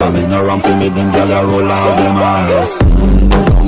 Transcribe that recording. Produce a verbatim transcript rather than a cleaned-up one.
Me no run for me, them gyal a roll out them eyes.